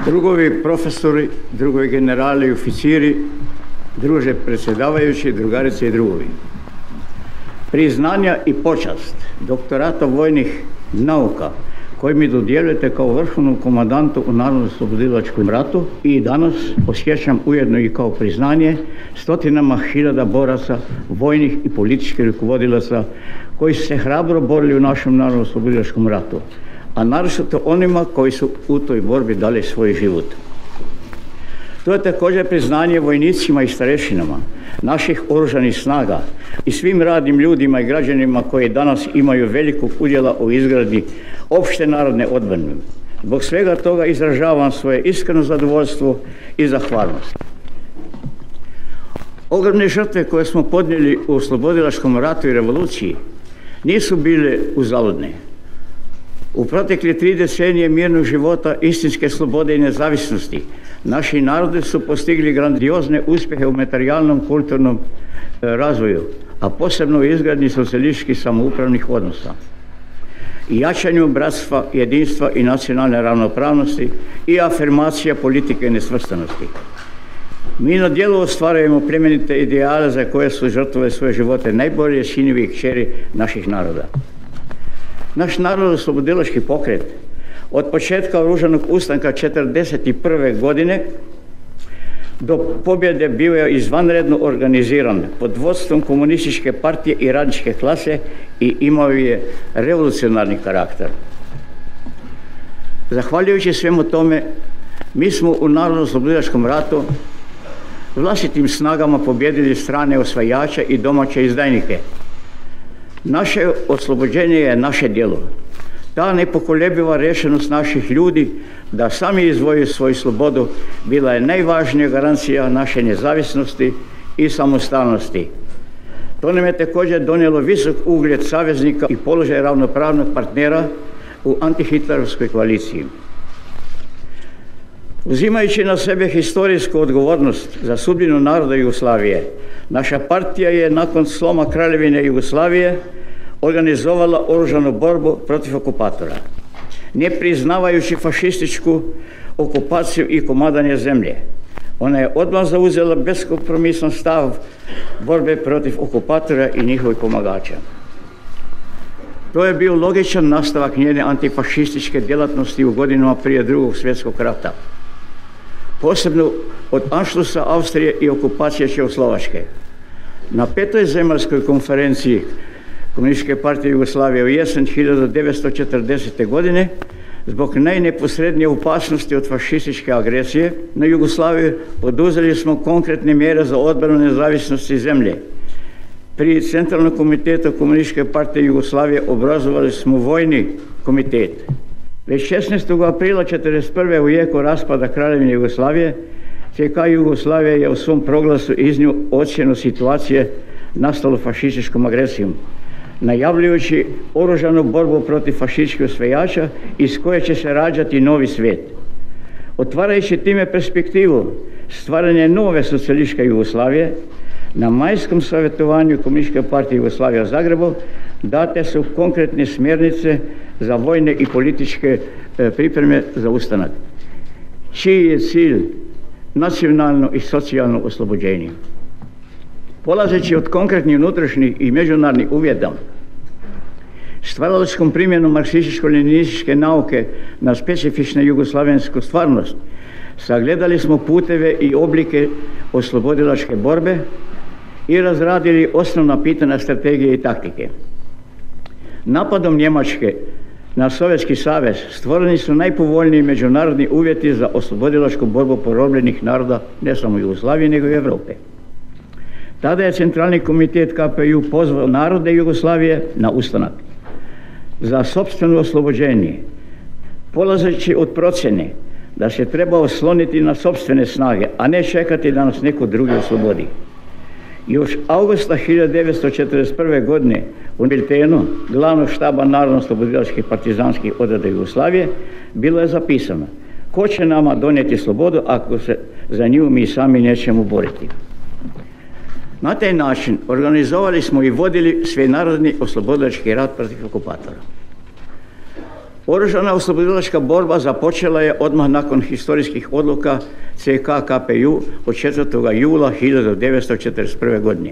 Drugovi profesori, drugovi generali i oficiri, druže predsjedavajući, drugarice i drugovi. Priznanja i počast doktorata vojnih nauka koji mi dodjeljujete kao vrhovnom komandantu u Narodnooslobodilačkom ratu i danas osjećam ujedno i kao priznanje stotinama hiljada boraca, vojnih i političkih rukovodilaca koji su se hrabro borili u našem Narodnooslobodilačkom ratu, a naročito onima koji su u toj borbi dali svoj život. To je također priznanje vojnicima i starešinama naših oružanih snaga i svim radnim ljudima i građanima koji danas imaju velikog udjela u izgradi opšte narodne odbrane. Zbog svega toga izražavam svoje iskreno zadovoljstvo i zahvalnost. Ogromne žrtve koje smo podnijeli u oslobodilačkom ratu i revoluciji nisu bile uzaludne. U protekle 3 decenije mirnog života, istinske slobode i nezavisnosti, naši narodi su postigli grandiozne uspjehe u materijalnom, kulturnom razvoju, a posebno u izgradnji socijalističkih samoupravnih odnosa i jačanju bratstva, jedinstva i nacionalne ravnopravnosti i afirmacija politike nesvrstanosti. Mi na djelu ostvarujemo plemenite ideale za koje su žrtvovali svoje živote najbolje sinovi i kćeri naših naroda. Naš Narodnooslobodilački pokret od početka oružanog ustanka 1941. godine do pobjede bio je izvanredno organiziran pod vodstvom komunističke partije i radničke klase i imao je revolucionarni karakter. Zahvaljujući svemu tome, mi smo u Narodnooslobodilačkom ratu vlastitim snagama pobjedili strane osvajače i domaće izdajnike. Naše oslobođenje je naše djelo. Ta nepokolebljiva rješenost naših ljudi da sami izvoju svoju slobodu bila je najvažnija garancija naše nezavisnosti i samostalnosti. To nam je također donijelo visok ugled saveznika i položaj ravnopravnog partnera u antihitlerovskoj koaliciji. Uzimajući na sebe historijsku odgovornost za sudbinu naroda Jugoslavije, naša partija je nakon sloma Kraljevine Jugoslavije organizovala oružanu borbu protiv okupatora, ne priznavajući fašističku okupaciju i komadanje zemlje. Ona je odmah zauzela beskompromisan stav borbe protiv okupatora i njihovih pomagača. To je bio logičan nastavak njene antifašističke djelatnosti u godinama prije Drugog svjetskog rata, posebno od Anšlusa Austrije i okupacije Čehoslovačke. Na 5. zemaljskoj konferenciji Komunističke partije Jugoslavije u jesen 1940. godine, zbog najneposrednije opasnosti od fašističke agresije na Jugoslaviju, poduzeli smo konkretne mjere za odbranu nezavisnosti zemlje. Pri Centralnom komitetu Komunističke partije Jugoslavije obrazovali smo vojni komitet. Već 16. aprila 1941. u jeku raspada Kraljevine Jugoslavije, CK Jugoslavije je u svom proglasu iznio ocjenu situacije nastalu fašističkom agresijom, najavljujući oružanu borbu protiv fašističkih osvajača iz koje će se rađati novi svijet. Otvarajući time perspektivu stvaranja nove socijalističke Jugoslavije, na majskom savjetovanju Komunističke partije Jugoslavije u Zagrebu date su konkretne smjernice za vojne i političke pripreme za ustanak, čiji je cilj nacionalno i socijalno oslobođenje. Polazeći od konkretnih unutrašnjih i međunarodnih uvjeta, stvaralačkom primjenom marksističko-leninističke nauke na specifičnu jugoslavensku stvarnost, sagledali smo puteve i oblike oslobodilačke borbe i razradili osnovna pitanja strategije i taktike. Napadom Njemačke na Sovjetski savez stvoreni su najpovoljniji međunarodni uvjeti za oslobodilačku borbu porobljenih naroda ne samo Jugoslavije nego i Europe. Tada je Centralni komitet KPJ pozvao narode Jugoslavije na ustanak za sopstveno oslobođenje, polazeći od procjene da se treba osloniti na sopstvene snage, a ne čekati da nas neko drugi oslobodi. Još augusta 1941. godine u biltenu glavnog štaba Narodnooslobodilačkih partizanskih odreda Jugoslavije bilo je zapisano: ko će nama donijeti slobodu ako se za nju mi sami nećemo boriti. Na taj način organizovali smo i vodili svenarodni oslobodilački rat protiv okupatora. Oružana oslobodilačka borba započela je odmah nakon historijskih odluka CK KPJ od 4. jula 1941. godine.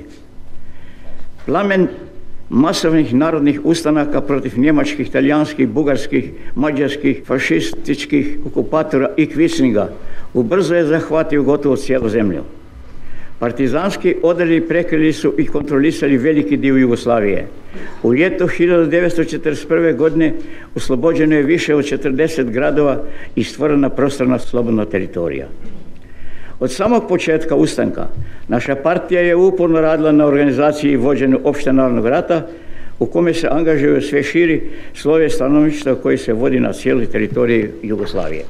Plamen masovnih narodnih ustanaka protiv njemačkih, talijanskih, bugarskih, mađarskih, fašističkih okupatora i kvislinga ubrzo je zahvatio gotovo cijelu zemlju. Partizanski odredi prekrili su i kontrolisali veliki dio Jugoslavije. U ljeto 1941. godine oslobođeno je više od 40 gradova i stvorena prostorna slobodna teritorija. Od samog početka ustanka naša partija je uporno radila na organizaciji i vođenju opštenarodnog rata u kome se angažuju sve širi sloje stanovništva koji se vodi na cijeloj teritoriji Jugoslavije.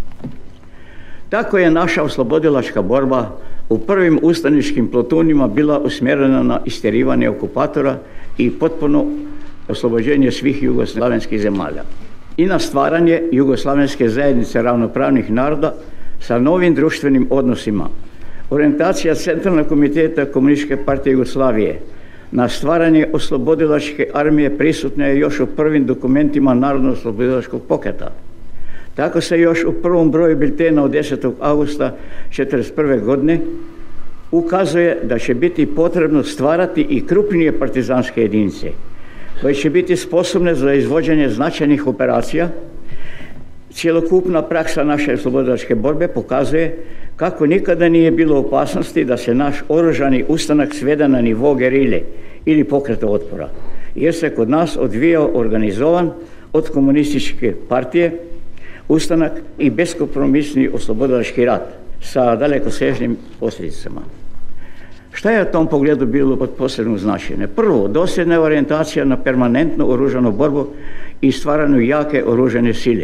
Tako je naša oslobodilačka borba u prvim ustaničkim plotunima bila usmjerena na istjerivanje okupatora i potpuno oslobođenje svih jugoslavenskih zemalja i na stvaranje jugoslavenske zajednice ravnopravnih naroda sa novim društvenim odnosima. Orijentacija Centralnog komiteta Komunističke partije Jugoslavije na stvaranje oslobodilačke armije prisutna je još u prvim dokumentima Narodno-oslobodilačkog pokreta. Tako se još u prvom broju biltena od 10. augusta 1941. godine ukazuje da će biti potrebno stvarati i krupnije partizanske jedinice koje će biti sposobne za izvođenje značajnih operacija. Cjelokupna praksa naše oslobodilačke borbe pokazuje kako nikada nije bilo opasnosti da se naš oružani ustanak svede na nivo gerile ili pokreta otpora, jer se kod nas odvijao organizovan od komunističke partije ustanak i beskompromisni oslobodilački rat sa dalekosežnim posljedicama. Šta je u tom pogledu bilo od posebnog značaja? Prvo, dosljedna orijentacija na permanentnu oružanu borbu i stvaranju jake oružane sile.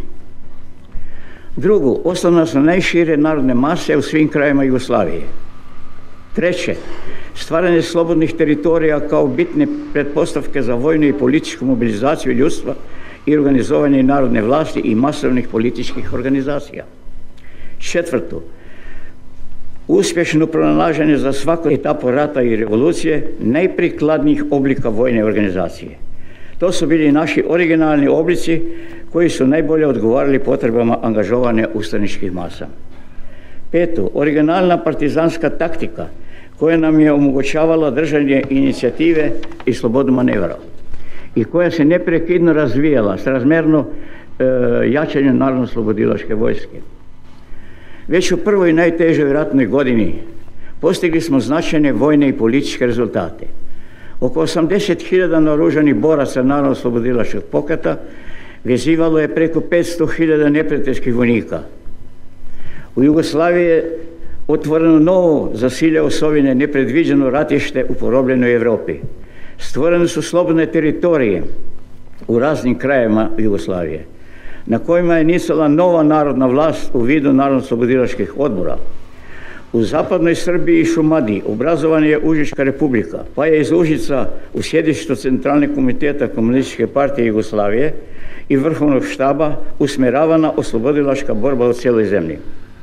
Drugo, osnovna su najšire narodne mase u svim krajevima Jugoslavije. Treće, stvaranje slobodnih teritorija kao bitne pretpostavke za vojnu i političku mobilizaciju ljudstva i organizovanje narodne vlasti i masovnih političkih organizacija. Četvrto, uspješno pronalaženje za svaku etapu rata i revolucije najprikladnijih oblika vojne organizacije. To su bili naši originalni oblici koji su najbolje odgovarali potrebama angažovanja ustaničkih masa. Peto, originalna partizanska taktika koja nam je omogućavala držanje inicijative i slobodu manevra i koja se neprekidno razvijala s razmjerno jačanju narodno-oslobodilačke vojske. Već u prvoj i najtežoj ratnoj godini postigli smo značajne vojne i političke rezultate. Oko 80.000 naoružanih boraca narodno-oslobodilačkog pokreta vezivalo je preko 500.000 neprijateljskih vojnika. U Jugoslaviji je otvoreno novo za sile osovine nepredviđeno ratište u porobljenoj Europi. Stvorene su slobodne teritorije u raznim krajevima Jugoslavije, na kojima je nicala nova narodna vlast u vidu narodno-oslobodilačkih odbora. U zapadnoj Srbiji i Šumadiji obrazovana je Užička republika, pa je iz Užica u sjedištu Centralnog komiteta Komunističke partije Jugoslavije i Vrhovnog štaba usmjeravana oslobodilačka borba u cijeloj zemlji.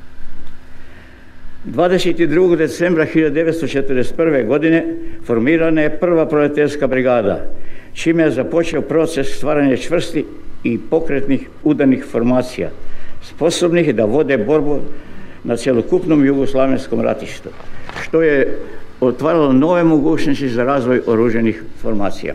22. decembra 1941. godine formirana je prva proletarska brigada, čime je započeo proces stvaranja čvrstih i pokretnih udarnih formacija, sposobnih da vode borbu na cjelokupnom jugoslavenskom ratištu, što je otvaralo nove mogućnosti za razvoj oružanih formacija.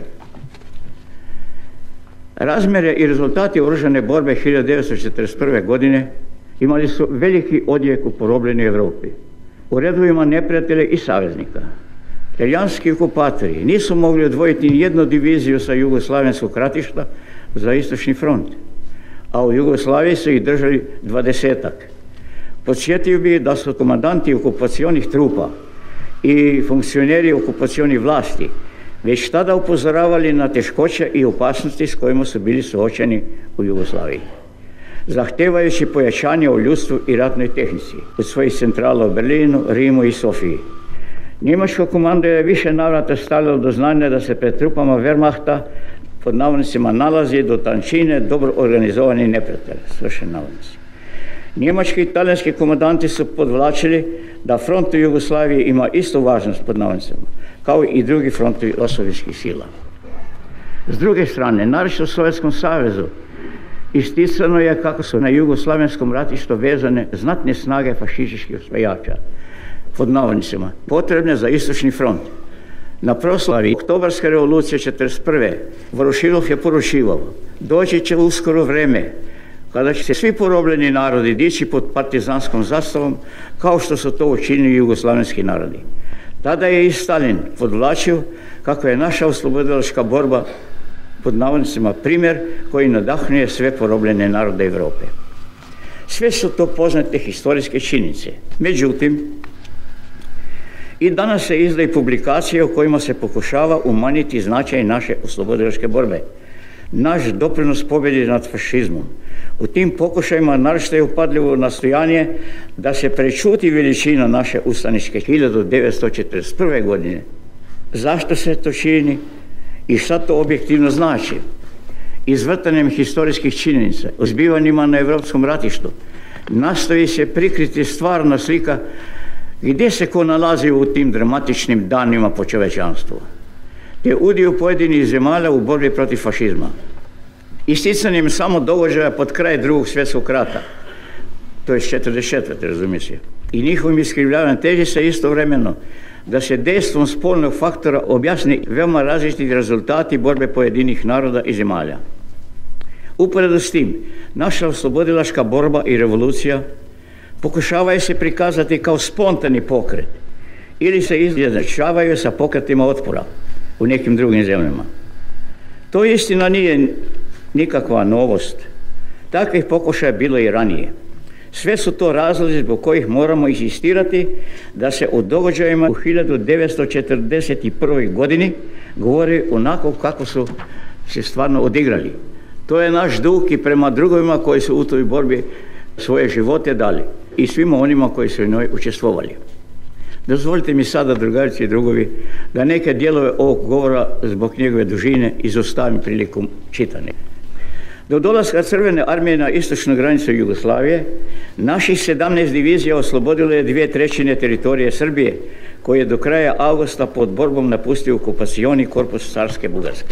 Razmjere i rezultati oružane borbe 1941. godine imali su veliki odjek u porobljenoj Europi. U redovima neprijatelja i saveznika. Talijanski okupatori nisu mogli odvojiti ni jednu diviziju sa jugoslavenskog ratišta za istočni front, a u Jugoslaviji su ih držali 20-ak. Podsjetio bih da su komandanti okupacionih trupa i funkcioneri okupacionih vlasti već tada upozoravali na teškoće i opasnosti s kojima su bili suočeni u Jugoslaviji, zahtevajući pojačanje u ljudstvu i ratnoj tehnici od svojih centrala u Berlinu, Rimu i Sofiji. Njemačko komando je više navrata stavljalo do znanja da se pred trupama Wehrmachta pod navodnicima nalazi do tančine dobro organizovani neprijatelj, svršen navodnici. Njemački i talijanski komandanti su podvlačili da front u Jugoslaviji ima istu važnost pod navodnicima, kao i drugi frontovi osovinskih sila. S druge strane, naročito u Sovjetskom savezu, Isticano je kako su na jugoslavenskom ratištu vezane znatne snage fašističkih osvajača, pod navodnicima, potrebne za istočni front. Na proslavi Oktobarske revolucije 1941. Vorošilov je poručivao: doći će uskoro vreme kada će se svi porobljeni narodi dići pod partizanskom zastavom kao što su to učinili jugoslavenski narodi. Tada je i Stalin podvlačio kako je naša oslobodilačka borba, pod navodnicima, primjer koji nadahnuje sve porobljene narode Europe. Sve su to poznate historijske činjenice. Međutim, i danas se izdaju publikacije u kojima se pokušava umanjiti značaj naše oslobodilačke borbe, naš doprinos pobjedi nad fašizmom. U tim pokušajima naročito je upadljivo nastojanje da se prečuti veličina naše ustaničke 1941. godine. Zašto se to čini i šta to objektivno znači? Izvrtanjem historijskih činjenica o zbivanjima na europskom ratištu nastoji se prikriti stvarna slika gdje se ko nalazi u tim dramatičnim danima po čovečanstvu, te udio pojedinih zemalja u borbi protiv fašizma. Isticanjem samo događaja pod kraj Drugog svjetskog rata, to je 1944. razumije se, i njihovim iskrivljavanjem teži se istovremeno da se dejstvom spolnog faktora objasni veoma različiti rezultati borbe pojedinih naroda i zemalja. Uporedo s tim, naša oslobodilačka borba i revolucija pokušavaju se prikazati kao spontani pokret ili se izjednačavaju sa pokretima otpora u nekim drugim zemljama. To istina nije nikakva novost. Takvih pokušaja bilo i ranije. Sve su to razlozi zbog kojih moramo insistirati da se o događajima u 1941. godini govori onako kako su se stvarno odigrali. To je naš dug i prema drugovima koji su u toj borbi svoje živote dali i svima onima koji su u njoj učestvovali. Dozvolite mi sada, drugarice i drugovi, da neke dijelove ovog govora zbog njegove dužine izostavim prilikom čitanja. Do dolaska Crvene armije na istočnu granicu Jugoslavije, naših 17 divizija oslobodilo je 2/3 teritorije Srbije, koje je do kraja avgusta pod borbom napustio okupacioni korpus carske Bugarske.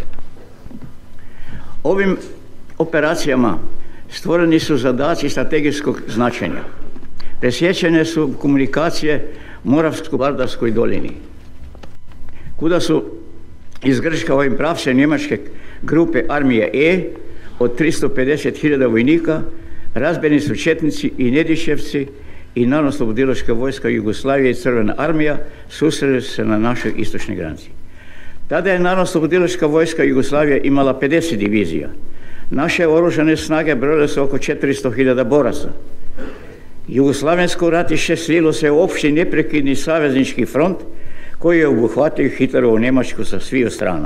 Ovim operacijama stvoreni su zadaci strategijskog značenja. Presječene su komunikacije Moravsko-Vardarskoj dolini, kuda su iz Grčka ovim pravcem njemačke grupe armije E od 350.000 vojnika, razbijeni su četnici i Nediševci i Narodnooslobodilačka vojska Jugoslavije i Crvena armija susreli se na našoj istočnoj granici. Tada je Narodnooslobodilačka vojska Jugoslavije imala 50 divizija. Naše oružane snage brojile su oko 400.000 boraca. Jugoslavensko ratište slilo se u opći neprekidni saveznički front koji je obuhvatio Hitlerovu Njemačku sa svih strana.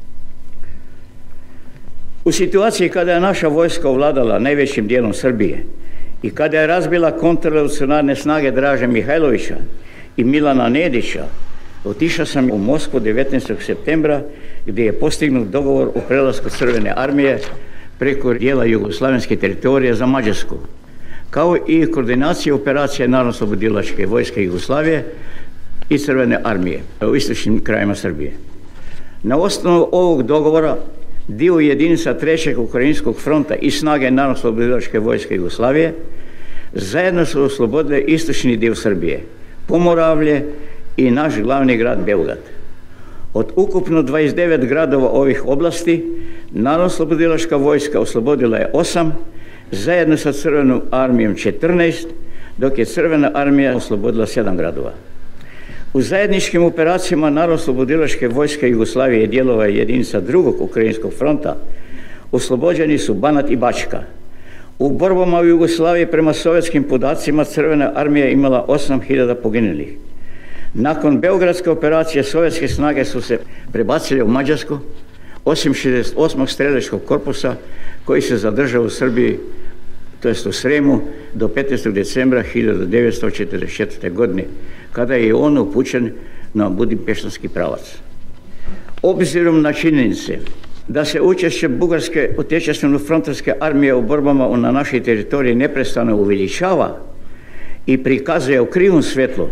U situaciji kada je naša vojska ovladala najvećim dijelom Srbije i kada je razbila kontrarevolucionarne snage Draže Mihajlovića i Milana Nedića, otišao sam u Moskvu 19. septembra gdje je postignut dogovor o prelasku Crvene armije preko dijela jugoslavenske teritorije za Mađarsku, kao i koordinacije operacije Narodnooslobodilačke vojske Jugoslavije i Crvene armije u istočnim krajima Srbije. Na osnovu ovog dogovora dio jedinica 3. Ukrajinskog fronta i snage Narodnooslobodilačke vojske Jugoslavije zajedno su oslobodile istočni dio Srbije, Pomoravlje i naš glavni grad Beograd. Od ukupno 29 gradova ovih oblasti Narodnooslobodilačka vojska oslobodila je 8, zajedno sa Crvenom armijom 14, dok je Crvena armija oslobodila 7 gradova. U zajedničkim operacijama Narodnooslobodilačke vojske Jugoslavije i dijelova jedinica 2. Ukrajinskog fronta oslobođeni su Banat i Bačka. U borbama u Jugoslaviji prema sovjetskim podacima Crvena armija imala 8.000 poginulih. Nakon Beogradske operacije sovjetske snage su se prebacile u Mađarsku, osim 68. streljačkog korpusa koji se zadržao u Srbiji, to jest u Sremu, do 15. decembra 1944. godine, kada je on upućen na budimpeštanski pravac. Obzirom na činjenice da se učešće Bugarske otečestveno-frontovske armije u borbama na našoj teritoriji neprestano uveličava i prikazuje u krivom svjetlu,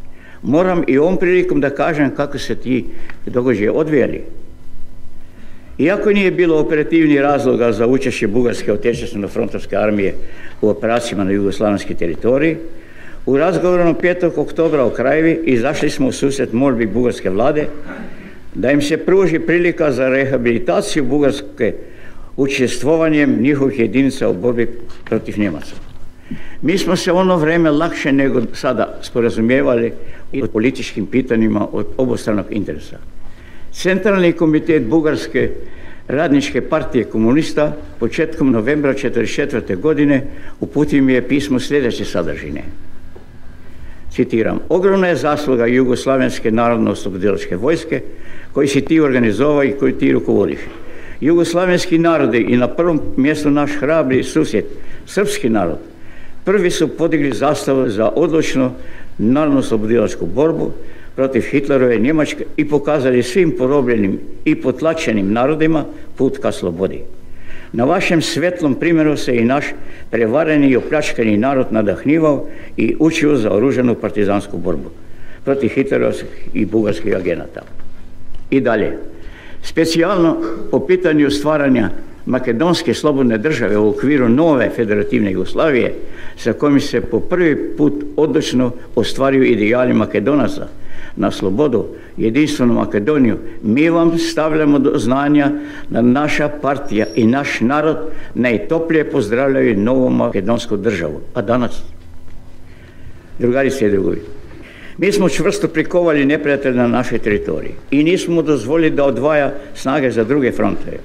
moram i ovom prilikom da kažem kako se ti događaji odvijali. Iako nije bilo operativnih razloga za učešće Bugarske otečestveno-frontovske armije u operacijama na jugoslavenskoj teritoriji, u razgovoru 5. oktobra u Krajevi izašli smo u susret molbi bugarske vlade da im se pruži prilika za rehabilitaciju Bugarske učestvovanjem njihovih jedinica u borbi protiv Njemaca. Mi smo se ono vrijeme lakše nego sada sporazumijevali i o političkim pitanjima od obostranog interesa. Centralni komitet Bugarske radničke partije komunista početkom novembra 1944. godine uputio mi je pismo sljedeće sadržine. Citiram: ogromna je zasluga Jugoslavenske narodno-oslobodilačke vojske koji si ti organizovao i koji ti rukovodiš. Jugoslavenski narodi i na prvom mjestu naš hrabri susjed, srpski narod, prvi su podigli zastavu za odlučnu narodno-oslobodilačku borbu protiv Hitlerove Njemačke i pokazali svim porobljenim i potlačenim narodima put ka slobodi. Na vašem svetlom primjeru se i naš prevareni i opljačkani narod nadahnivao i učio za oružanu partizansku borbu protiv hitlerovskih i bugarskih agenata. I dalje, specijalno po pitanju stvaranja Makedonske slobodne države u okviru nove federativne Jugoslavije, sa kojim se po prvi put odlučno ostvaruju ideali Makedonaca na slobodu, jedinstvenu Makedoniju, mi vam stavljamo do znanja da naša partija i naš narod najtoplije pozdravljaju novu makedonsku državu. A danas, drugarice i drugovi, mi smo čvrsto prikovali neprijatelja na našoj teritoriji i nismo mu dozvolili da odvaja snage za druge fronte.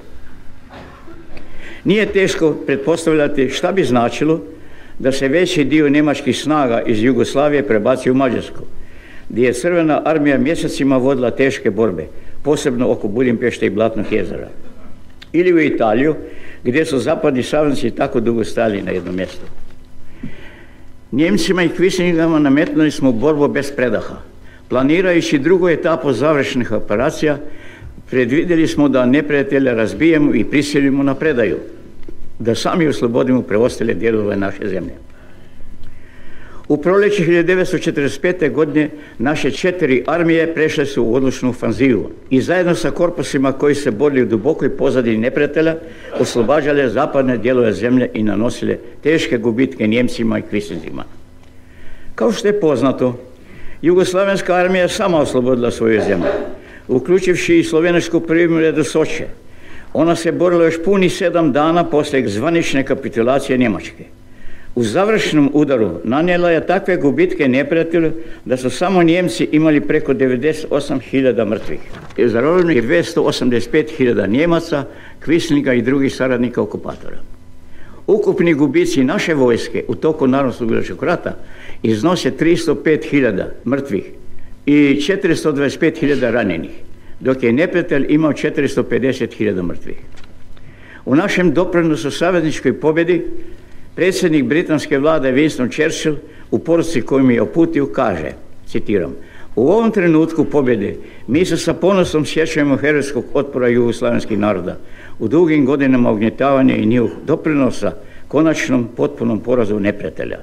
Nije teško pretpostavljati šta bi značilo da se veći dio njemačkih snaga iz Jugoslavije prebaci u Mađarsku, gdje je Crvena armija mjesecima vodila teške borbe, posebno oko Budimpešte i Blatnog jezera. Ili u Italiju, gdje su zapadni saveznici tako dugo stali na jednom mjestu. Njemcima i Kvislingama nametnuli smo borbu bez predaha. Planirajući drugu etapu završnih operacija, predvidjeli smo da neprijatelja razbijemo i prisilimo na predaju, da sami oslobodimo preostale dijelove naše zemlje. U proljeće 1945. godine naše 4 armije prešle su u odlučnu ofanzivu i zajedno sa korpusima koji se borili u dubokoj pozadini neprijatelja oslobađale zapadne dijelove zemlje i nanosile teške gubitke Njemcima i Kvislingima. Kao što je poznato, Jugoslavenska armija je sama oslobodila svoju zemlju, uključivši i slovenačku primorje do Soče. Ona se borila još punih 7 dana poslije zvanične kapitulacije Njemačke. U završnom udaru nanijela je takve gubitke neprijatelju da su samo Njemci imali preko 98.000 mrtvih. Zarobljeno je 285.000 Njemaca, Kvislinga i drugih saradnika okupatora. Ukupni gubici naše vojske u toku Narodnooslobodilačkog rata iznose 305.000 mrtvih i 425.000 ranjenih, dok je neprijatelj imao 450.000 mrtvih. U našem doprinosu savezničkoj pobjedi predsjednik britanske vlade Winston Churchill u poruci koju mi je uputio kaže, citiram: u ovom trenutku pobjede mi se sa ponosom sjećamo herojskog otpora jugoslavenskih naroda u dugim godinama ugnjetavanja i njihovog doprinosa konačnom potpunom porazu neprijatelja.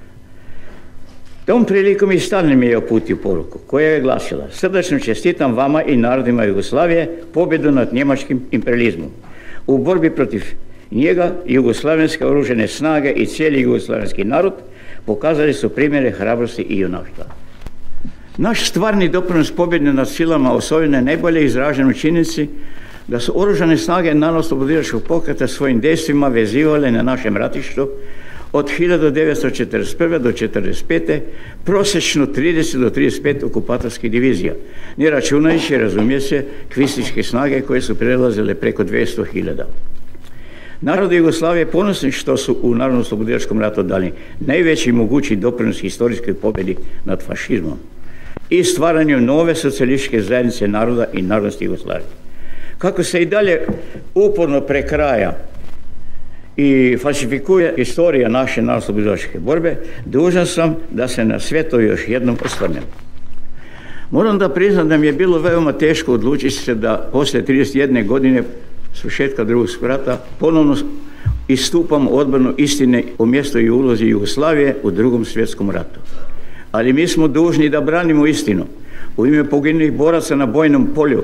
Tom prilikom i Stalin mi je uputio poruku koja je glasila: srdačno čestitam vama i narodima Jugoslavije pobjedu nad njemačkim imperializmom. U borbi protiv njega jugoslavenske oružane snage i cijeli jugoslavenski narod pokazali su primjere hrabrosti i junaštva. Naš stvarni doprinos pobjede nad silama osovine je najbolje izražen u činjenici da su oružane snage Narodnooslobodilačkog pokreta svojim dejstvima vezivale na našem ratištu od 1941. do 1945. prosječno 30 do 35 okupatorskih divizija, ne računajući, razumije se, kvislinške snage koje su prelazile preko 200.000. Narodi Jugoslavije ponosni što su u Narodnooslobodilačkom ratu dali najveći mogući doprinos historijskoj pobjedi nad fašizmom i stvaranju nove socijalističke zajednice naroda i narodnosti Jugoslavije. Kako se i dalje uporno prekraja i falsifikuje historija naše narodnooslobodilačke borbe, dužan sam da se na sve to još jednom osvrnem. Moram da priznam da mi je bilo veoma teško odlučiti se da poslije 31 godine svršetka drugog rata ponovno istupam u odbranu istine o mjestu i ulozi Jugoslavije u Drugom svjetskom ratu. Ali mi smo dužni da branimo istinu u ime poginulih boraca na bojnom polju,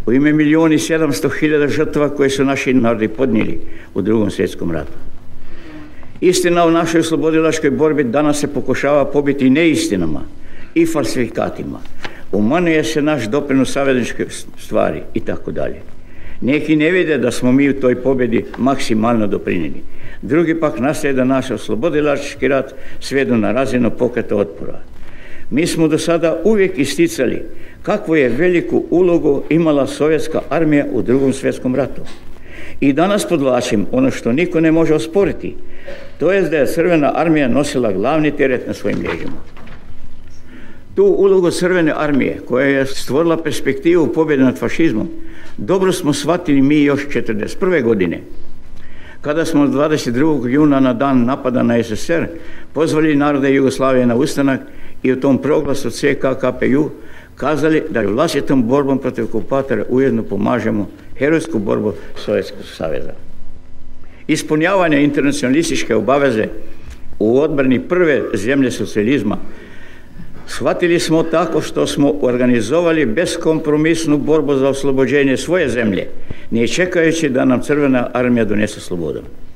u ime 1.700.000 žrtva koje su naši narodi podnijeli u Drugom svjetskom ratu. Istina o našoj oslobodilačkoj borbi danas se pokušava pobiti neistinama i falsifikatima. Umanjuje se naš doprinos savezničke stvari i tako dalje. Neki ne vide da smo mi u toj pobjedi maksimalno doprinijeli. Drugi pak nastoje da naš oslobodilački rat svedu na razinu pokreta otpora. Mi smo do sada uvijek isticali kakvu je veliku ulogu imala sovjetska armija u Drugom svjetskom ratu. I danas podvlačim ono što niko ne može osporiti, to je da je Crvena armija nosila glavni teret na svojim leđima. Tu ulogu Crvene armije, koja je stvorila perspektivu pobjede nad fašizmom, dobro smo shvatili mi još 1941. godine, kada smo 22. juna na dan napada na SSR pozvali narode Jugoslavije na ustanak i u tom proglasu CK-KPJ kazali da vlastitom borbom protiv okupatora ujedno pomažemo herojsku borbu Sovjetskog saveza. Ispunjavanje internacionalističke obaveze u odbrani prve zemlje socijalizma shvatili smo tako što smo organizovali beskompromisnu borbu za oslobođenje svoje zemlje, ne čekajući da nam Crvena armija donese slobodu.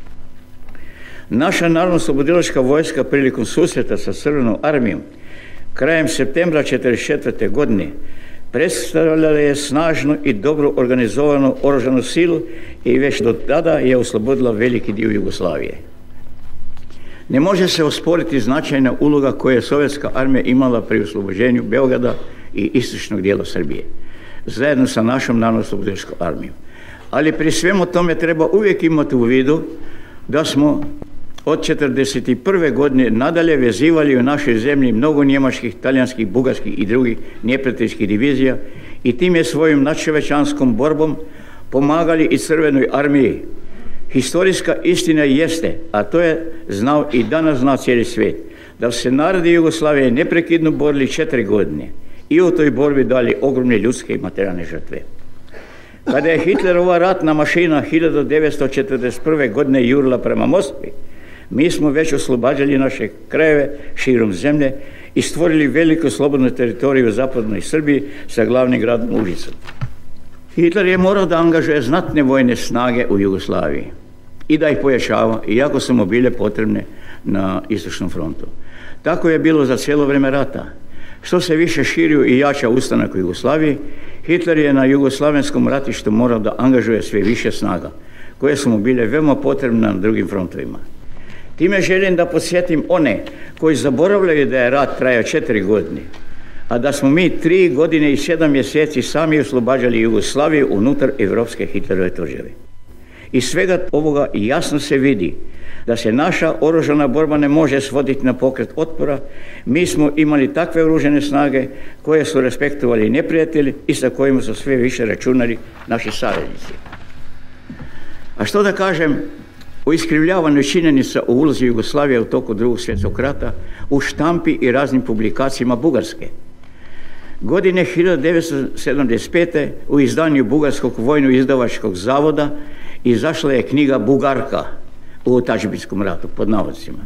Naša narodno-oslobodilačka vojska prilikom susreta sa Crvenom armijom krajem septembra 1944. godine predstavljala je snažnu i dobro organizovanu oružanu silu i već do tada je oslobodila veliki dio Jugoslavije. Ne može se osporiti značajna uloga koju je sovjetska armija imala pri oslobođenju Beograda i istočnog dijela Srbije, zajedno sa našom narodno-oslobodilačkom armijom. Ali pri svemu tome treba uvijek imati u vidu da smo od 1941. godine nadalje vezivali u našoj zemlji mnogo njemačkih, talijanskih, bugarskih i drugih neprijateljskih divizija i time svojom nadčovečanskom borbom pomagali i Crvenoj armiji. Historijska istina jeste, a to je znao i danas zna cijeli svijet, da su se narodi Jugoslavije neprekidno borili 4 godine i u toj borbi dali ogromne ljudske i materijalne žrtve. Kada je Hitlerova ratna mašina 1941. godine jurila prema Moskvi, mi smo već oslobađali naše krajeve širom zemlje i stvorili veliku slobodnu teritoriju u zapadnoj Srbiji sa glavnim gradom Užicom. Hitler je morao da angažuje znatne vojne snage u Jugoslaviji i da ih pojačava, iako su mu bile potrebne na istočnom frontu. Tako je bilo za cijelo vrijeme rata. Što se više širio i jača ustanak u Jugoslaviji, Hitler je na jugoslavenskom ratištu morao da angažuje sve više snaga, koje su mu bile veoma potrebne na drugim frontovima. Time želim da podsjetim one koji zaboravljaju da je rat trajao 4 godine, a da smo mi 3 godine i 7 mjeseci sami oslobađali Jugoslaviju unutar evropske Hitlerove tvrđave. Iz svega ovoga jasno se vidi da se naša oružana borba ne može svoditi na pokret otpora. Mi smo imali takve oružane snage koje su respektovali neprijatelji i sa kojima su sve više računali naši saveznici. A što da kažem o iskrivljavanju činjenica o ulozi Jugoslavije u toku Drugog svjetskog rata u štampi i raznim publikacijama Bugarske. Godine 1975. u izdanju Bugarskog vojno-izdavačkog zavoda izašla je knjiga Bugarka u otadžbinskom ratu, pod navodcima.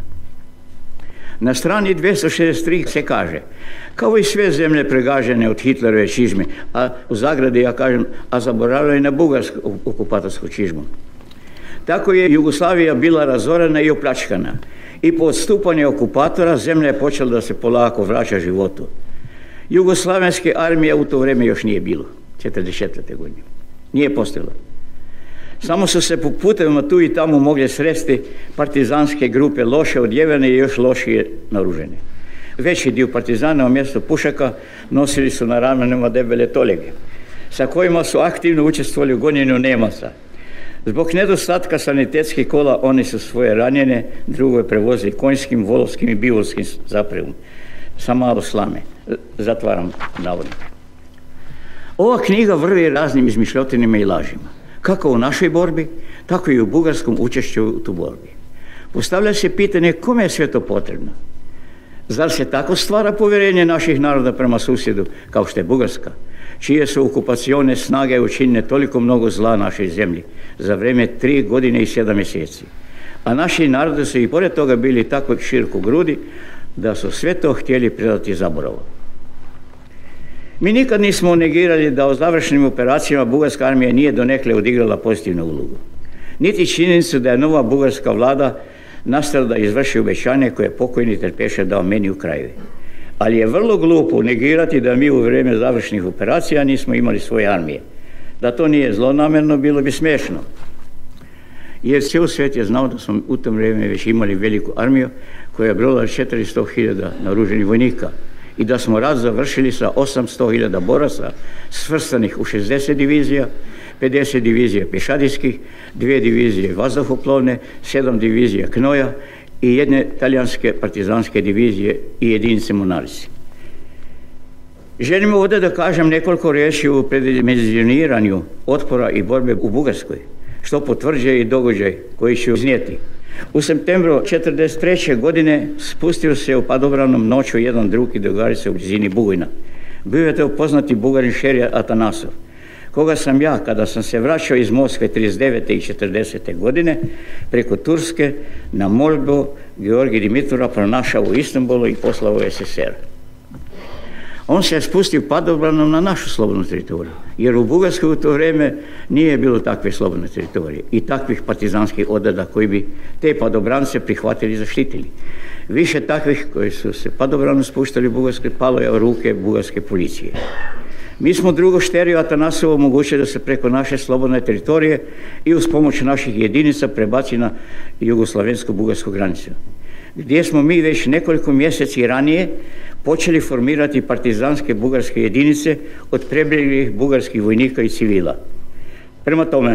Na strani 263 se kaže, kao i sve zemlje pregažene od Hitlerove čizme, a u zagradi ja kažem, a zaboravljaju na bugarsku okupatorsku čizmu. Tako je Jugoslavija bila razorena i opljačkana i po odstupanju okupatora zemlja je počela da se polako vraća životu. Jugoslavenske armije u to vrijeme još nije bilo, 1944. godine. Nije postojalo. Samo su se po putevima tu i tamo mogle sresti partizanske grupe, loše odjevene i još lošije naoružene. Veći dio partizana umjesto pušaka nosili su na ramenima debele tolege, sa kojima su aktivno učestvovali u gonjenju Nemaca. Zbog nedostatka sanitetskih kola oni su svoje ranjene drugove prevozili konjskim, volovskim i bivolskim zapremom sa malo slame. Zatvaram navodnik. Ova knjiga vrvi raznim izmišljotinima i lažima, kako u našoj borbi, tako i u bugarskom učešću u tu borbi. Postavlja se pitanje kome je sve to potrebno. Zar se tako stvara povjerenje naših naroda prema susjedu, kao što je Bugarska, čije su okupacione snage učinile toliko mnogo zla našoj zemlji za vrijeme 3 godine i 7 mjeseci. A naši narodi su i pored toga bili tako širokogrudi da su sve to htjeli predati zaboravu. Mi nikad nismo negirali da u završnim operacijama bugarska armija nije donekle odigrala pozitivnu ulogu. Niti činjenicu da je nova bugarska vlada nastala da izvrši obećanje koje je pokojni Terpešev dao meni u Krajevi. Ali je vrlo glupo negirati da mi u vrijeme završnih operacija nismo imali svoje armije. Da to nije zlonamjerno, bilo bi smiješno. Jer cijel svijet je znao da smo u tom vrijeme već imali veliku armiju koja je brojala 400.000 naoružanih vojnika i da smo rat završili sa 800.000 boraca svrstanih u 60 divizija, 50 divizija pješadijskih, 2 divizije vazduhoplovne, 7 divizija knoja i 1 talijanske partizanske divizije i jedinice mornarice. Želim ovdje da kažem nekoliko riječi o predimenzioniranju otpora i borbe u Bugarskoj, što potvrđuje i događaj koji ću iznijeti. U septembru 1943. godine spustio se u padobranom noću jedan drugi drugarice u blizini Bugojna. Bio je to poznati Bugarin Šerija Atanasov, koga sam ja, kada sam se vraćao iz Moskve 39. i 40. godine, preko Turske na molbu Georgija Dimitrova pronašao u Istanbulu i poslao u SSR. On se je spustio padobranom na našu slobodnu teritoriju, jer u Bugarskoj u to vrijeme nije bilo takve slobodne teritorije i takvih partizanskih odreda koji bi te padobrance prihvatili i zaštitili. Više takvih koji su se padobranom spuštali u Bugarskoj palo je u ruke bugarske policije. Mi smo drugo Šteriju Atanasovu omogućili da se preko naše slobodne teritorije i uz pomoć naših jedinica prebaci na jugoslavensku-bugarsku granicu, gdje smo mi već nekoliko mjeseci ranije počeli formirati partizanske bugarske jedinice od prebjeglih bugarskih vojnika i civila. Prema tome,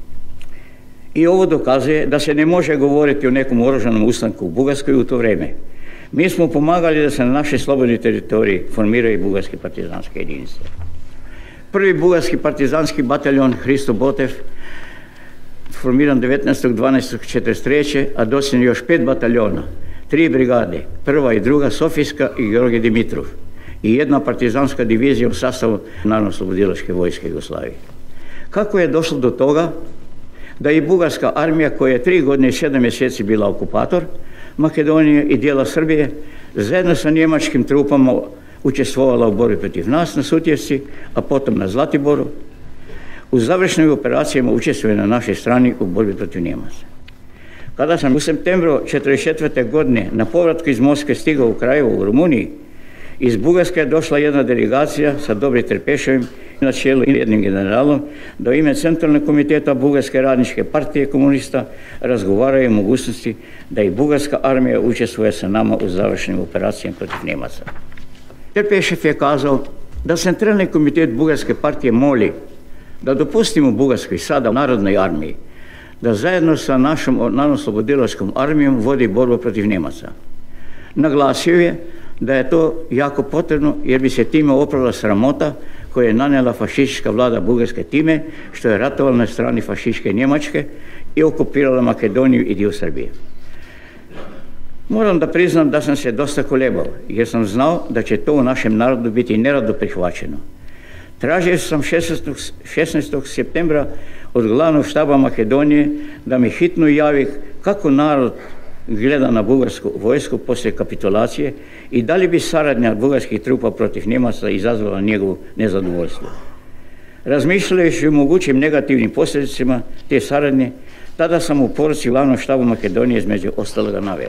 i ovo dokazuje da se ne može govoriti o nekom oružanom ustanku u Bugarskoj u to vrijeme. Mi smo pomagali da se na našoj slobodnoj teritoriji formiraju bugarske partizanske jedinice. Prvi bugarski partizanski bataljon Hristo Botev formiran 19.12.1943. a dosljedno još 5 bataljona, 3 brigade, prva i druga Sofijska i Georgij Dimitrov i 1 partizanska divizija u sastavu Narodno-oslobodilačke vojske Jugoslavije. Kako je došlo do toga da i bugarska armija koja je 3 godine i 7 mjeseci bila okupator Makedonije i dijela Srbije zajedno sa njemačkim trupama učestvovala u borbi protiv nas na Sutjesci, a potom na Zlatiboru, u završnim operacijama učestvuje na našoj strani u borbi protiv Njemaca. Kada sam u septembru 1944. godine na povratku iz Moskve stigao u Krajevo u Rumuniji, iz Bugarske je došla jedna delegacija sa Dobrim Terpeševim na čelu i jednim generalom da u ime Centralnog komiteta Bugarske radničke partije komunista razgovaraju o mogućnosti da i bugarska armija učestvuje sa nama u završnim operacijama protiv Njemaca. Terpešev je kazao da Centralni komitet Bugarske partije moli da dopustimo Bugarskoj sada narodnoj armiji da zajedno sa našom narodno-oslobodilačkom armijom vodi borbu protiv Njemaca. Naglasio je da je to jako potrebno jer bi se time oprala sramota koju je nanijela fašistička vlada Bugarske time što je ratovala na strani fašističke Njemačke i okupirala Makedoniju i dio Srbije. Moram da priznam da sam se dosta kolebao jer sam znao da će to u našem narodu biti nerado prihvaćeno. Tražio sam 16. septembra od glavnog štaba Makedonije da mi hitno javi kako narod gleda na bugarsku vojsku poslije kapitulacije i da li bi saradnja bugarskih trupa protiv Njemaca izazvala njegovo nezadovoljstvo. Razmišljajući o mogućim negativnim posljedicama te saradnje, tada sam u poruci glavnog štaba Makedonije između ostaloga naveo.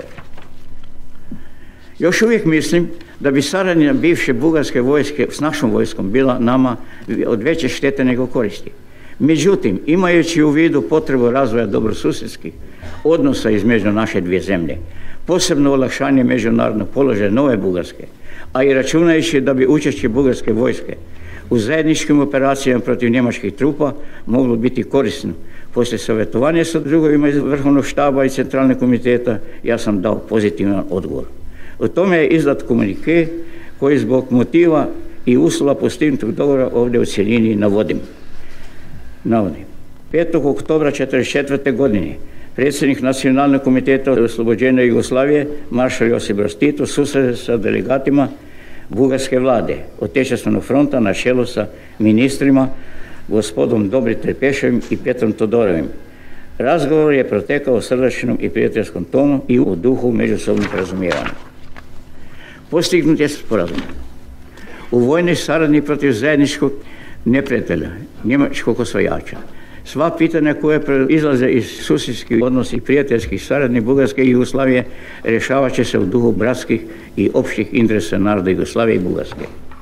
Još uvijek mislim da bi saradnja bivše bugarske vojske s našom vojskom bila nama od veće štete nego koristi. Međutim, imajući u vidu potrebu razvoja dobrosusjedskih odnosa između naše dvije zemlje, posebno olakšanje međunarodnog položaja nove Bugarske, a i računajući da bi učešće bugarske vojske u zajedničkim operacijama protiv njemačkih trupa moglo biti korisno. Poslije savjetovanja sa drugovima iz Vrhovnog štaba i Centralnog komiteta ja sam dao pozitivan odgovor. U tome je izdat komunike koji zbog motiva i uslova postignutog dogovora ovdje u cjelini navodim. 5. oktobra 1944. godine predsjednik Nacionalnog komiteta oslobođenja Jugoslavije, maršal Josip Broz Tito, susreo sa delegatima bugarske vlade od Tečasnog fronta na čelu sa ministrima gospodom Dobrim Terpeševim i Petrom Todorovim. Razgovor je protekao u srdačnom i prijateljskom tonu i u duhu međusobnog razumijevanja. Postignut je sporazum. u vojni saradnji protiv zajedničkog neprijatelja, njemačkog osvajača. Sva pitanja koje izlaze iz susjedskih odnosa i prijateljskih saradnji Bugarske i Jugoslavije rješavat će se u duhu bratskih i opštih interesa naroda Jugoslavije i Bugarske.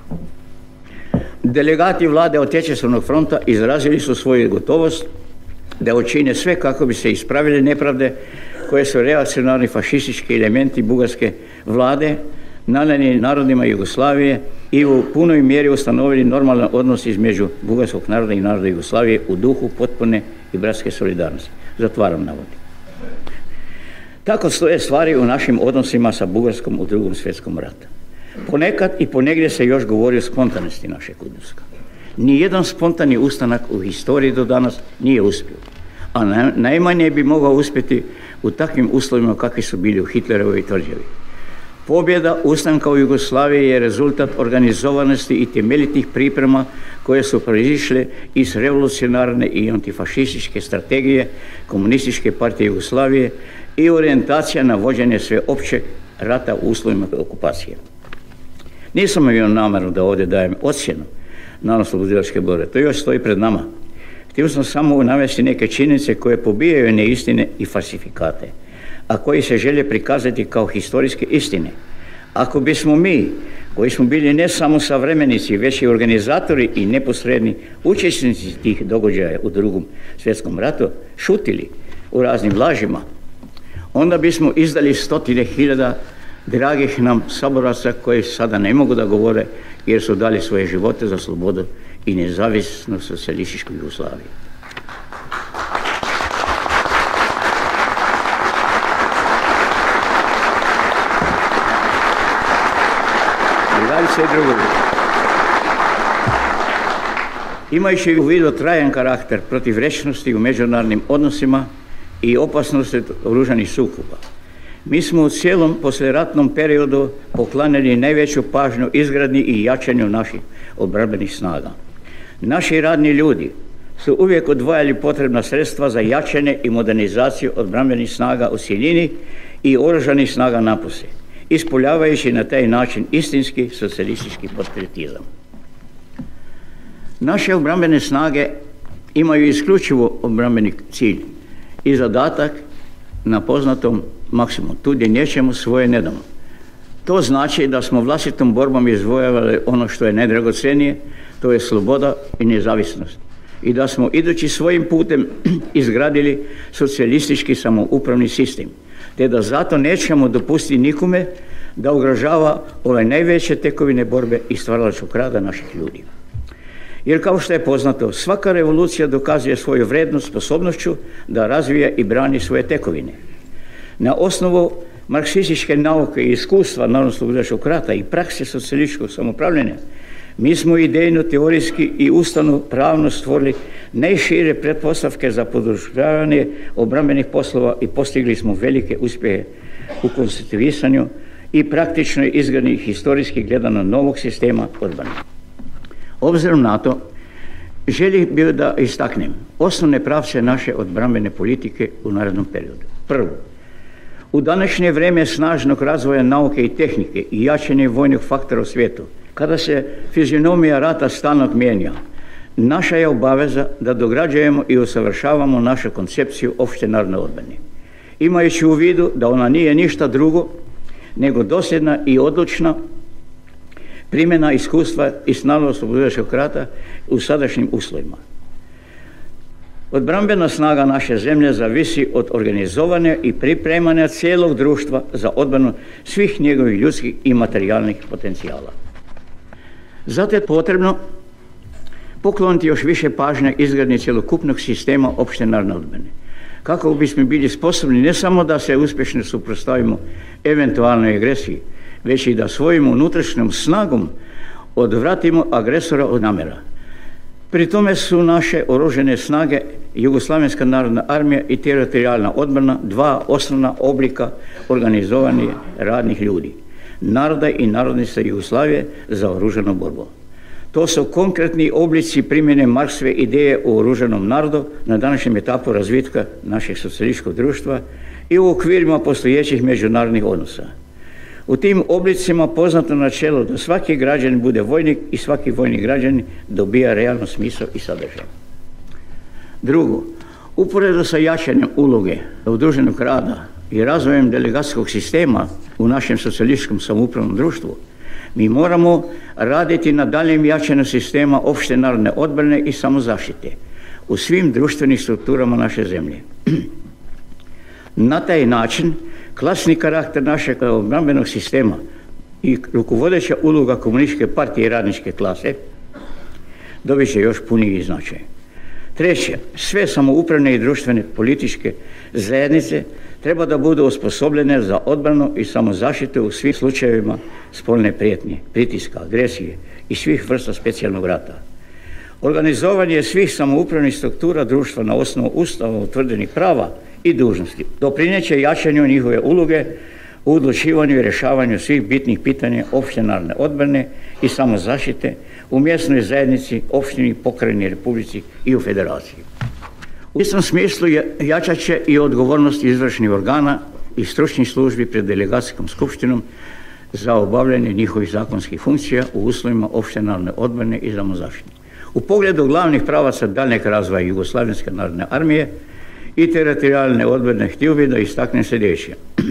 Delegati vlade Otečestvenog fronta izrazili su svoju gotovost da učine sve kako bi se ispravile nepravde koje su reakcionarni fašistički elementi bugarske vlade nanijeli narodima Jugoslavije i u punoj mjeri ustanovili normalan odnos između bugarskog naroda i naroda Jugoslavije u duhu potpune i bratske solidarnosti. Zatvaram navod. Tako stoje stvari u našim odnosima sa Bugarskom u Drugom svjetskom ratu. Ponekad i ponegdje se još govori o spontanosti našeg odnosa. Nijedan spontani ustanak u historiji do danas nije uspio, a najmanje bi mogao uspjeti u takvim uslovima kakvi su bili u Hitlerovoj tvrđavi. Pobjeda ustanka u Jugoslaviji je rezultat organizovanosti i temeljitih priprema koje su proizišle iz revolucionarne i antifašističke strategije Komunističke partije Jugoslavije i orijentacija na vođenje sveopćeg rata u uslovima okupacije. Nisam imao namjeru da ovdje dajem ocjenu narodnooslobodilačke borbe, to još stoji pred nama. Htio sam samo navesti neke činjenice koje pobijaju neistine i falsifikate, a koji se žele prikazati kao historijske istine. Ako bismo mi, koji smo bili ne samo savremenici, već i organizatori i neposredni učesnici tih događaja u Drugom svjetskom ratu, šutili u raznim lažima, onda bismo izdali stotine hiljada dragih nam saboraca koji sada ne mogu da govore jer su dali svoje živote za slobodu i nezavisnu socijalističku Jugoslaviju. Drugarice i drugovi, imajući u vidu trajan karakter protivrečnosti u međunarodnim odnosima i opasnosti oružanih sukoba, mi smo u cijelom poslijeratnom periodu poklanjali najveću pažnju izgradnji i jačanju naših obrambenih snaga. Naši radni ljudi su uvijek odvajali potrebna sredstva za jačanje i modernizaciju obrambenih snaga u cjelini i oružanih snaga napose, ispoljavajući na taj način istinski socijalistički patriotizam. Naše obrambene snage imaju isključivo obrambeni cilj i zadatak na poznatom maksimumu, tu gdje nećemo svoje ne damo. To znači da smo vlastitom borbom izvojavali ono što je najdragocjenije, to je sloboda i nezavisnost. I da smo idući svojim putem izgradili socijalistički samoupravni sistem, te da zato nećemo dopustiti nikome da ugrožava ove najveće tekovine borbe i stvaralačkog rada naših ljudi. Jer kao što je poznato, svaka revolucija dokazuje svoju vrednost sposobnošću da razvija i brani svoje tekovine. Na osnovu marksističke nauke i iskustva narodnooslobodilačkog rata i prakse socijalističkog samoupravljanja, mi smo idejno, teorijski i ustavno pravno stvorili najšire pretpostavke za podržavanje obrambenih poslova i postigli smo velike uspjehe u konstituisanju i praktičnoj izgradnji historijski gledano novog sistema odbrane. Obzirom na to, želio bih da istaknem osnovne pravce naše odbrambene politike u narednom periodu. Prvo, u današnje vrijeme snažnog razvoja nauke i tehnike i jačanje vojnih faktora u svijetu, kada se fizionomija rata stalno mijenja, naša je obaveza da dograđujemo i usavršavamo našu koncepciju opšte narodne odbrane, imajući u vidu da ona nije ništa drugo nego dosljedna i odlučna primjena iskustva iz narodnooslobodilačkog rata u sadašnjim uslovima. Odbrambena snaga naše zemlje zavisi od organizovanja i pripremanja cijelog društva za odbranu svih njegovih ljudskih i materijalnih potencijala. Zato je potrebno pokloniti još više pažnje izgradnji cjelokupnog sistema opšte narodne odbrane, kako bismo bili sposobni ne samo da se uspješno suprotstavimo eventualnoj agresiji, već i da svojim unutrašnjom snagom odvratimo agresora od namjera. Pri tome su naše oružane snage, Jugoslavenska narodna armija i teritorijalna odbrana, dva osnovna oblika organizovanih radnih ljudi, naroda i narodnica Jugoslavije za oružanu borbu. To su konkretni oblici primjene Marksove ideje o oružanom narodu na današnjem etapu razvitka našeg socijalističkog društva i u okvirima postojećih međunarodnih odnosa. U tim oblicima poznato načelo da svaki građanin bude vojnik i svaki vojni građanin dobija realno smisao i sadržaj. Drugo, uporedo sa jačanjem uloge udruženog rada i razvojem delegacijskog sistema u našem socijalističkom samoupravnom društvu, mi moramo raditi na daljem jačanju sistema opšte narodne odbrane i samozaštite u svim društvenim strukturama naše zemlje. Na taj način klasni karakter našeg obrambenog sistema i rukovodeća uloga komunističke partije i radničke klase dobit će još puniji značaj. Treće, sve samoupravne i društvene političke zajednice treba da budu osposobljene za odbranu i samozaštitu u svim slučajevima spoljne prijetnje, pritiska, agresije i svih vrsta specijalnog rata. Organizovanje svih samoupravnih struktura društva na osnovu Ustava utvrđenih prava i dužnosti doprineće jačanju njihove uloge u odlučivanju i rješavanju svih bitnih pitanja opšte narodne odbrane i samozaštite u mjesnoj zajednici, opštini, pokrajini, republici i u federaciji. U istom smislu jačat će i odgovornost izvršnih organa i stručnih službi pred delegacijskom skupštinom za obavljanje njihovih zakonskih funkcija u uslovima opšte narodne odbrane i samozaštite. U pogledu glavnih pravaca daljnjeg razvoja Jugoslavenske narodne armije i teritorijalne odbrane htio bih da istaknem sljedeće.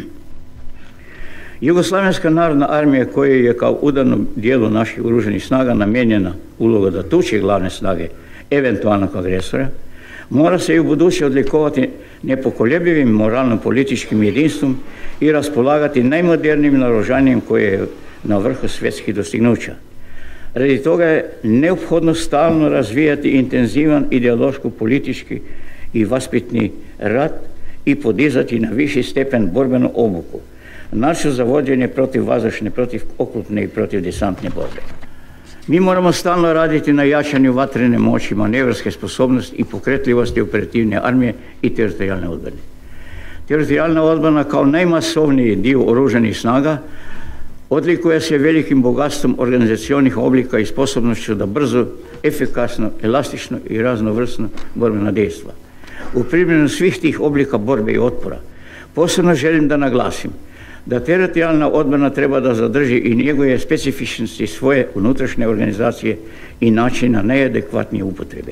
Jugoslavenska narodna armija, koja je kao udarnom dijelu naših oružanih snaga namijenjena uloga da tuči glavne snage eventualnog agresora, mora se i u buduće odlikovati nepokoljebljivim moralno-političkim jedinstvom i raspolagati najmodernijim naoružanjem koje je na vrhu svjetskih dostignuća. Radi toga je neophodno stalno razvijati intenzivan ideološko-politički i vaspitni rat i podizati na viši stepen borbenu obuku, način za vođenje protiv vazdušne, protiv oklopne i protiv desantne borbe. Mi moramo stalno raditi na jačanju vatrene moći, manevarske sposobnosti i pokretljivosti operativne armije i teritorijalne odbrane. Teritorijalna odbrana kao najmasovniji dio oružanih snaga odlikuje se velikim bogatstvom organizacionih oblika i sposobnošću da brzo, efikasno, elastično i raznovrsno borbena dejstva. U primjenu svih tih oblika borbe i otpora posebno želim da naglasim da teritorijalna odbrana treba da zadrži i njegove specifičnosti svoje unutrašnje organizacije i načina najadekvatnije upotrebe.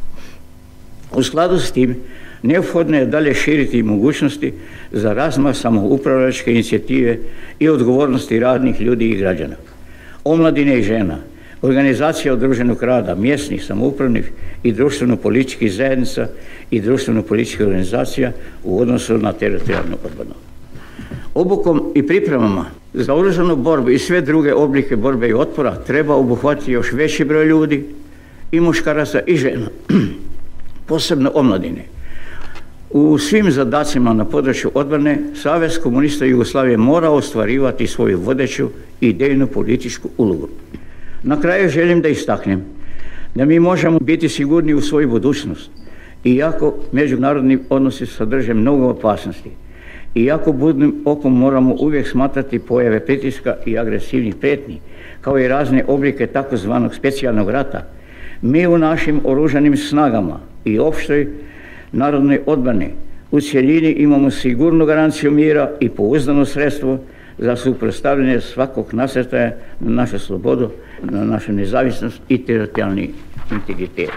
U skladu s tim, neophodno je dalje širiti mogućnosti za razmah samoupravljačke inicijative i odgovornosti radnih ljudi i građana, omladine i žena, organizacija udruženog rada, mjesnih, samoupravnih i društveno-političkih zajednica i društveno-političkih organizacija u odnosu na teritorijalnu odbranu. Obukom i pripremama za oružanu borbu i sve druge oblike borbe i otpora treba obuhvatiti još veći broj ljudi, i muškaraca i žena, posebno omladine. U svim zadacima na području odbrane Savez komunista Jugoslavije mora ostvarivati svoju vodeću idejnu političku ulogu. Na kraju želim da istaknem da mi možemo biti sigurni u svoju budućnost, iako međunarodni odnosi sadrže mnogo opasnosti. Iako budnim okom moramo uvijek smatrati pojave pritiska i agresivnih prijetnji, kao i razne oblike takozvanog specijalnog rata, mi u našim oružanim snagama i opštoj narodnoj odbrani u cjelini imamo sigurnu garanciju mira i pouzdano sredstvo za suprotstavljanje svakog nasrtaja na našu slobodu, na našu nezavisnost i teritorijalni integritet.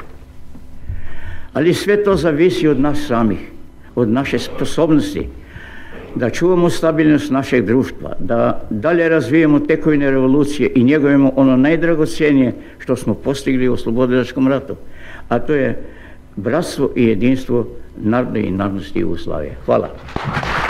Ali sve to zavisi od nas samih, od naše sposobnosti da čuvamo stabilnost našeg društva, da dalje razvijemo tekovine revolucije i njegujemo ono najdragocjenije što smo postigli u oslobodilačkom ratu, a to je bratstvo i jedinstvo naroda i narodnosti Jugoslavije. Hvala.